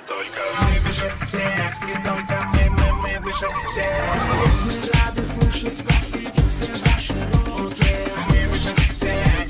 только мы выше всех, и только мы выше всех. Мы рады слышать вас, видеть все ваши руки. Мы выше всех.